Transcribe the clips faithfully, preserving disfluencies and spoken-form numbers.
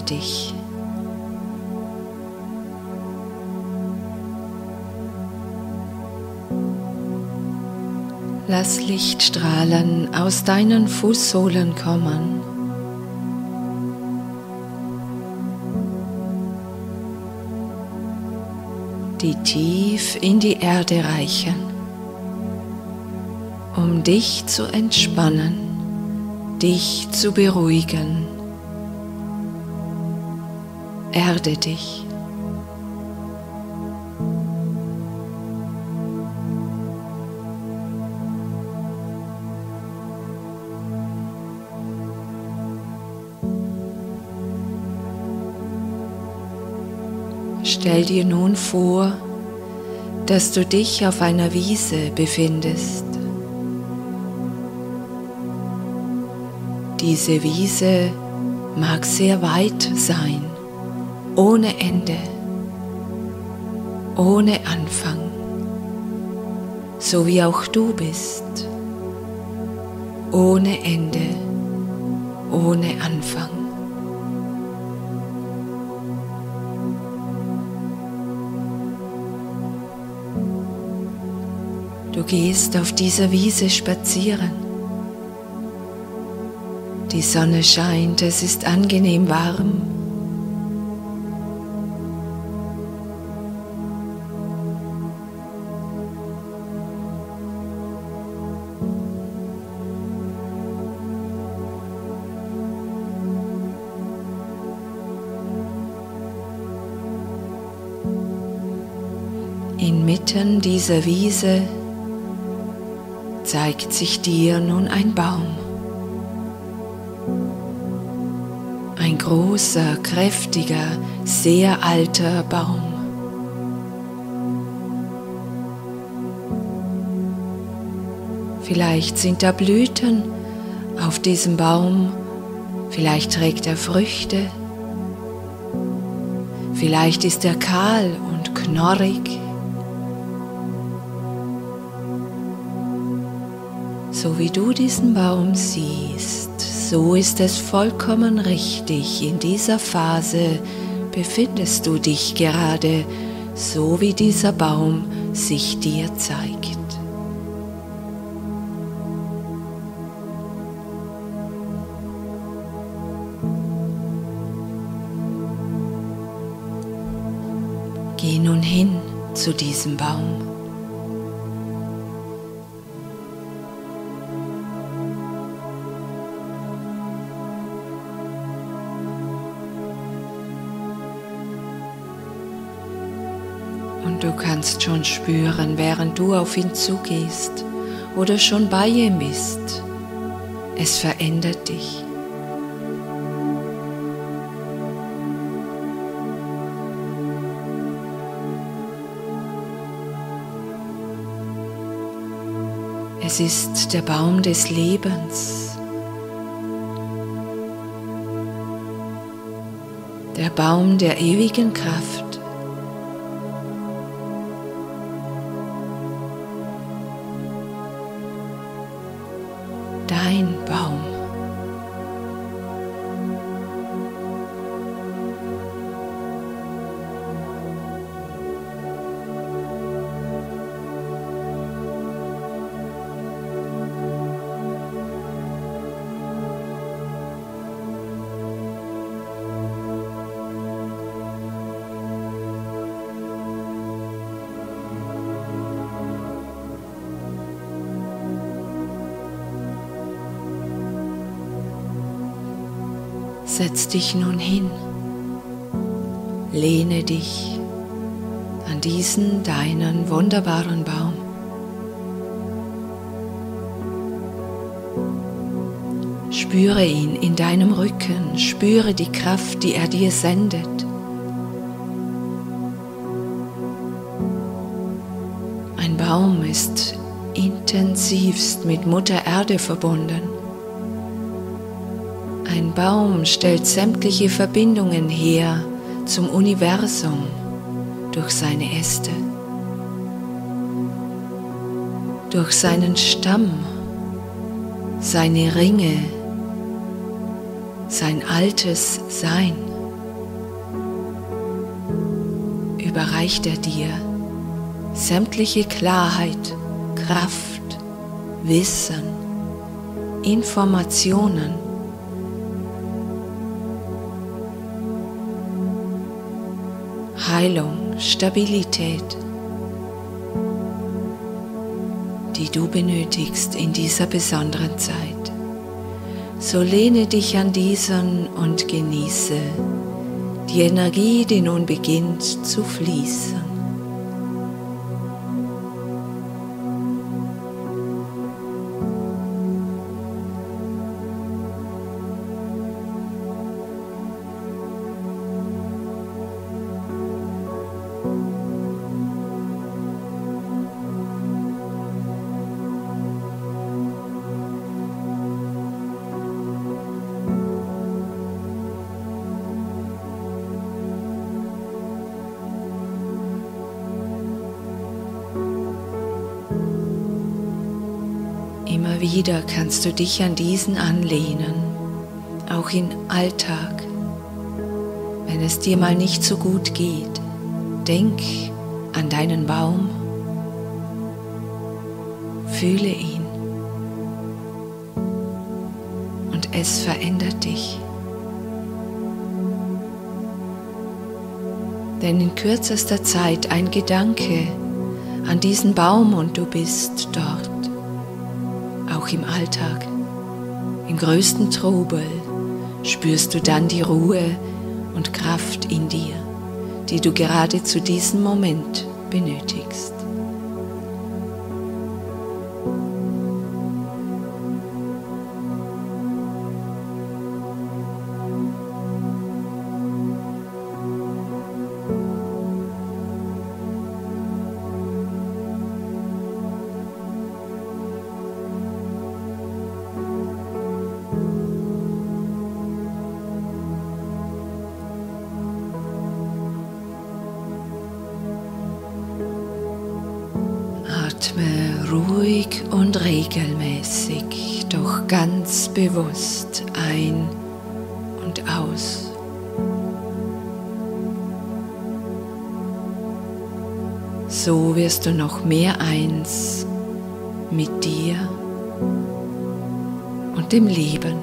dich. Lass Lichtstrahlen aus deinen Fußsohlen kommen. Die tief in die Erde reichen, um dich zu entspannen, dich zu beruhigen. Erde dich. Stell dir nun vor, dass du dich auf einer Wiese befindest. Diese Wiese mag sehr weit sein, ohne Ende, ohne Anfang, so wie auch du bist, ohne Ende, ohne Anfang. Du gehst auf dieser Wiese spazieren. Die Sonne scheint, es ist angenehm warm. Inmitten dieser Wiese zeigt sich dir nun ein Baum. Ein großer, kräftiger, sehr alter Baum. Vielleicht sind da Blüten auf diesem Baum, vielleicht trägt er Früchte, vielleicht ist er kahl und knorrig. So wie du diesen Baum siehst, so ist es vollkommen richtig. In dieser Phase befindest du dich gerade, so wie dieser Baum sich dir zeigt. Geh nun hin zu diesem Baum. Und du kannst schon spüren, während du auf ihn zugehst oder schon bei ihm bist, es verändert dich. Es ist der Baum des Lebens, der Baum der ewigen Kraft. Dein Baum. Setz dich nun hin, lehne dich an diesen deinen wunderbaren Baum. Spüre ihn in deinem Rücken, spüre die Kraft, die er dir sendet. Ein Baum ist intensivst mit Mutter Erde verbunden. Ein Baum stellt sämtliche Verbindungen her zum Universum durch seine Äste, durch seinen Stamm, seine Ringe, sein altes Sein. überreicht er dir sämtliche Klarheit, Kraft, Wissen, Informationen, Heilung, Stabilität, die du benötigst in dieser besonderen Zeit. So lehne dich an diesen und genieße die Energie, die nun beginnt zu fließen. Immer wieder kannst du dich an diesen anlehnen, auch im Alltag. Wenn es dir mal nicht so gut geht, denk an deinen Baum, fühle ihn und es verändert dich. Denn in kürzester Zeit ein Gedanke an diesen Baum und du bist dort. Auch im Alltag, im größten Trubel, spürst du dann die Ruhe und Kraft in dir, die du gerade zu diesem Moment benötigst. Atme ruhig und regelmäßig, doch ganz bewusst ein und aus. So wirst du noch mehr eins mit dir und dem Leben.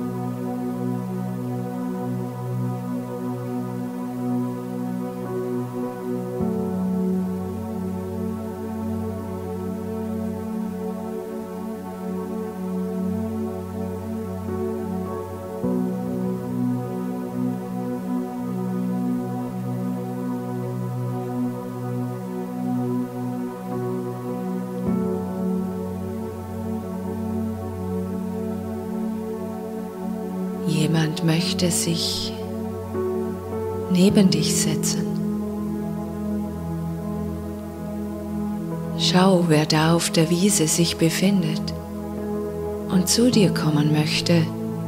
Jemand möchte sich neben dich setzen. Schau, wer da auf der Wiese sich befindet und zu dir kommen möchte.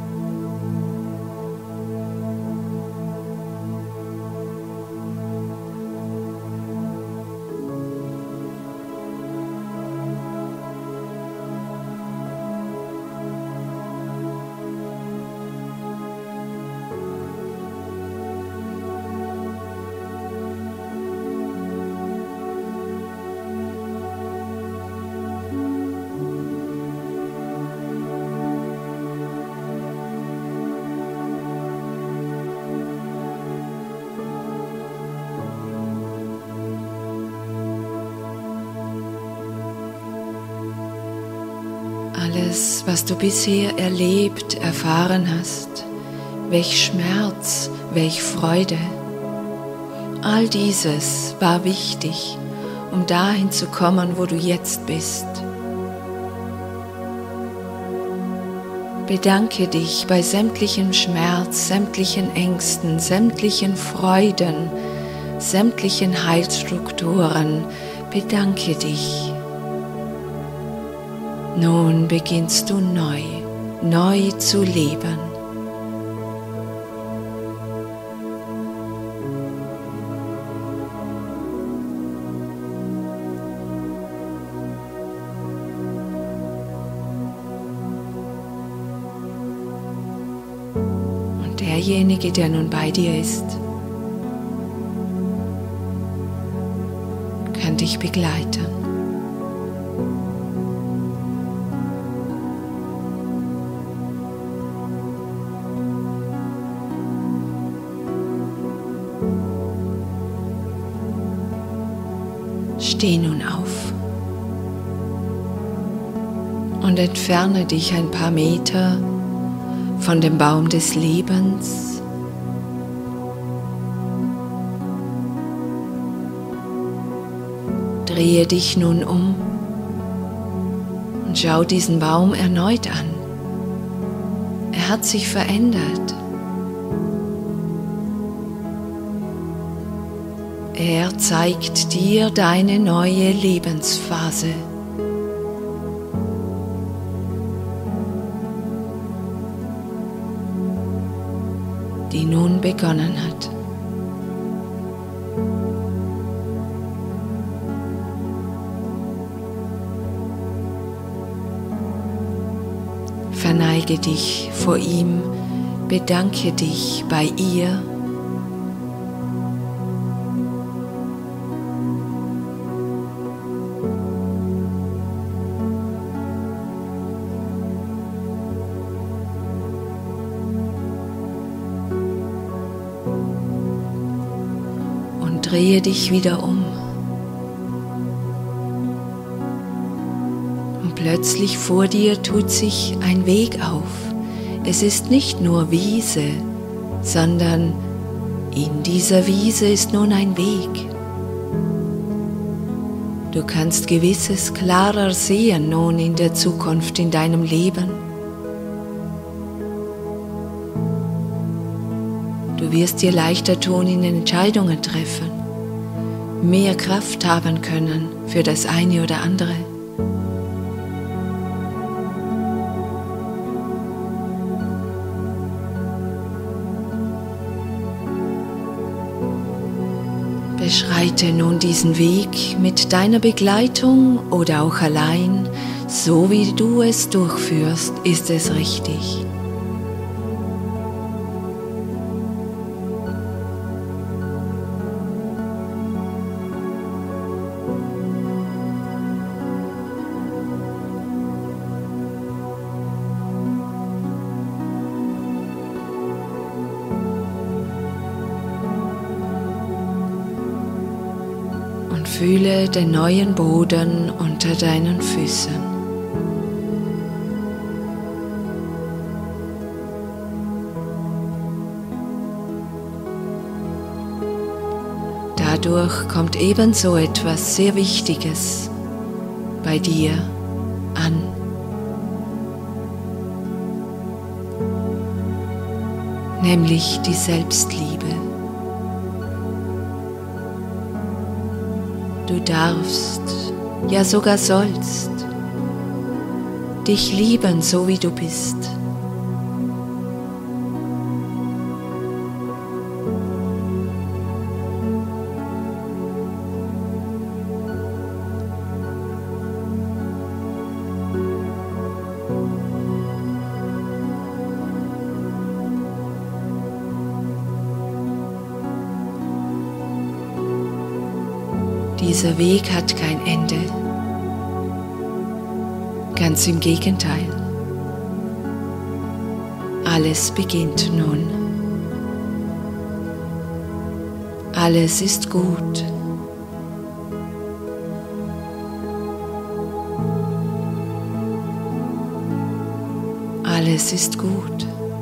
Alles, was du bisher erlebt, erfahren hast, welch Schmerz, welch Freude, all dieses war wichtig, um dahin zu kommen, wo du jetzt bist. Bedanke dich bei sämtlichem Schmerz, sämtlichen Ängsten, sämtlichen Freuden, sämtlichen Heilstrukturen. Bedanke dich. Nun beginnst du neu, neu zu leben. Und derjenige, der nun bei dir ist, kann dich begleiten. Steh nun auf und entferne dich ein paar Meter von dem Baum des Lebens. Drehe dich nun um und schau diesen Baum erneut an. Er hat sich verändert. Er zeigt dir deine neue Lebensphase. Die nun begonnen hat. Verneige dich vor ihm, bedanke dich bei ihr. Drehe dich wieder um und plötzlich vor dir tut sich ein Weg auf. Es ist nicht nur Wiese, sondern in dieser Wiese ist nun ein Weg. Du kannst Gewisses klarer sehen nun in der Zukunft in deinem Leben. Du wirst dir leichter tun in Entscheidungen treffen, mehr Kraft haben können für das eine oder andere. Beschreite nun diesen Weg mit deiner Begleitung oder auch allein, so wie du es durchführst, ist es richtig. Fühle den neuen Boden unter deinen Füßen. Dadurch kommt ebenso etwas sehr Wichtiges bei dir an. Nämlich die Selbstliebe. Du darfst, ja sogar sollst, dich lieben, so wie du bist. Dieser Weg hat kein Ende. Ganz im Gegenteil. Alles beginnt nun. Alles ist gut. Alles ist gut.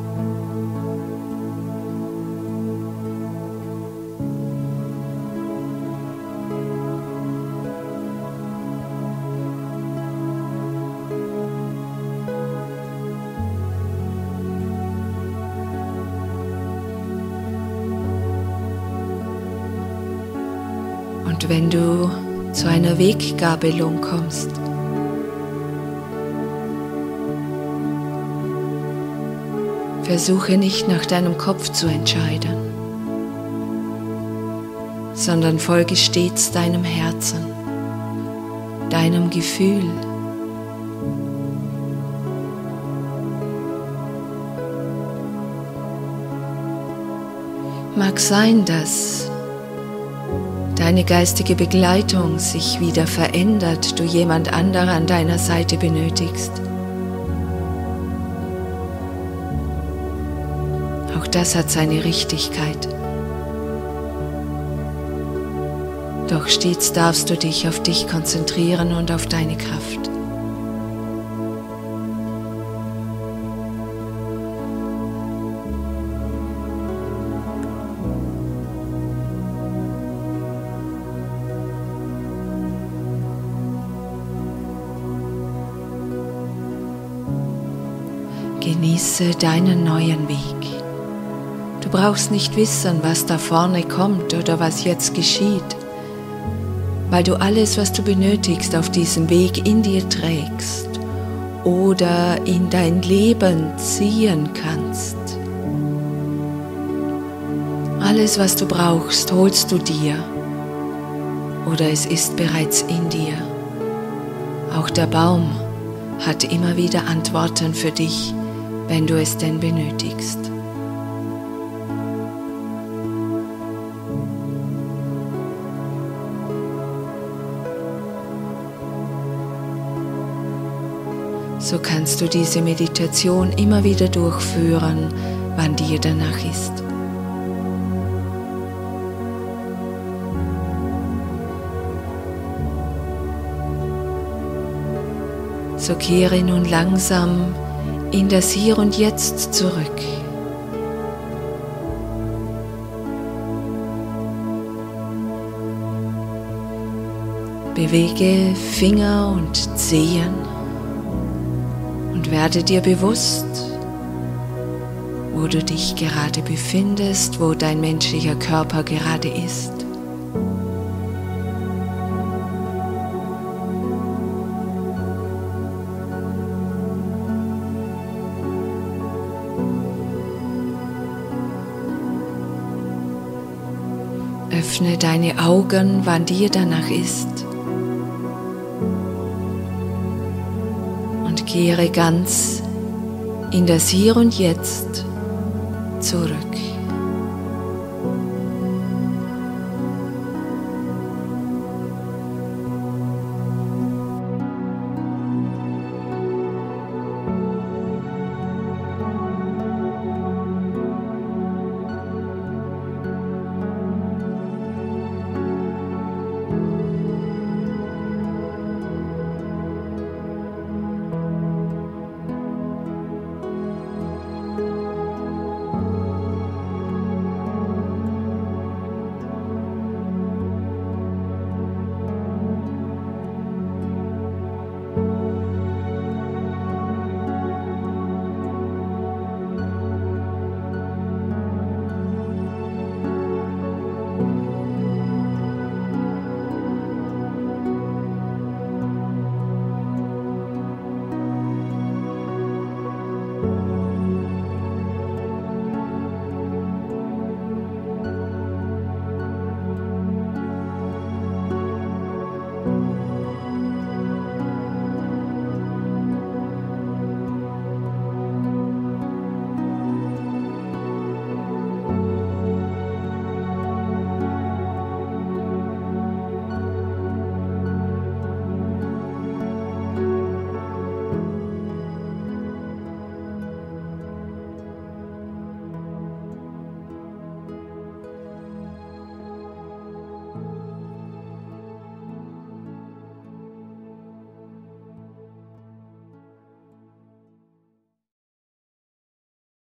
Und wenn du zu einer Weggabelung kommst, versuche nicht nach deinem Kopf zu entscheiden, sondern folge stets deinem Herzen, deinem Gefühl. Mag sein, dass deine geistige Begleitung sich wieder verändert, du jemand anderer an deiner Seite benötigst. Auch das hat seine Richtigkeit. Doch stets darfst du dich auf dich konzentrieren und auf deine Kraft. Genieße deinen neuen Weg. Du brauchst nicht wissen, was da vorne kommt oder was jetzt geschieht, weil du alles, was du benötigst, auf diesem Weg in dir trägst oder in dein Leben ziehen kannst. Alles, was du brauchst, holst du dir oder es ist bereits in dir. Auch der Baum hat immer wieder Antworten für dich, wenn du es denn benötigst. So kannst du diese Meditation immer wieder durchführen, wann dir danach ist. So kehre nun langsam in das Hier und Jetzt zurück. Bewege Finger und Zehen und werde dir bewusst, wo du dich gerade befindest, wo dein menschlicher Körper gerade ist. Öffne deine Augen, wann dir danach ist, und kehre ganz in das Hier und Jetzt zurück.